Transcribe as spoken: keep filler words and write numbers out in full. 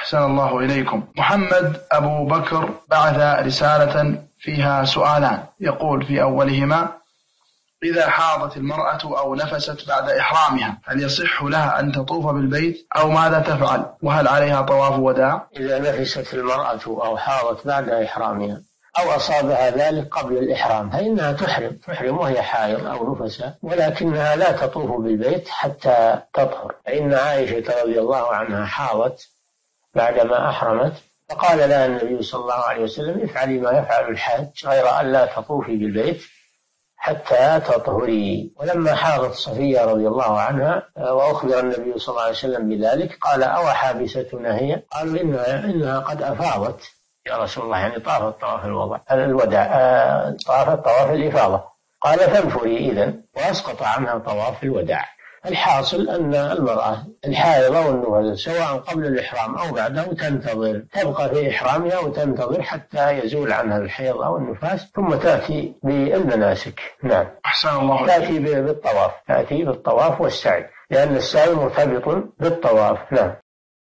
أحسن الله إليكم. محمد أبو بكر بعث رسالة فيها سؤالان، يقول في أولهما: إذا حاضت المرأة أو نفست بعد إحرامها هل يصح لها أن تطوف بالبيت أو ماذا تفعل؟ وهل عليها طواف وداع؟ إذا نفست المرأة أو حاضت بعد إحرامها أو أصابها ذلك قبل الإحرام فإنها تحرم تحرم وهي حائض أو نفسة، ولكنها لا تطوف بالبيت حتى تطهر. فإن عائشة رضي الله عنها حاضت بعدما أحرمت فقال لها النبي صلى الله عليه وسلم: افعلي ما يفعل الحاج غير أن لا تطوفي بالبيت حتى تطهري. ولما حاضت صفية رضي الله عنها وأخبر النبي صلى الله عليه وسلم بذلك قال: أو حابستنا هي؟ قالوا: إنها, إنها قد أفاضت يا رسول الله، يعني طافت طواف الوداع، طافت طواف الإفاضة. قال: فانفري إذن، وأسقط عنها طواف الوداع. الحاصل أن المرأة الحائضة والنفس سواء قبل الإحرام أو بعده تنتظر، تبقى في إحرامها وتنتظر حتى يزول عنها الحيض أو النفاس ثم تأتي بالمناسك. نعم. أحسن الله. تأتي بالطواف، تأتي بالطواف والسعي، لأن السعي مرتبط بالطواف. نعم.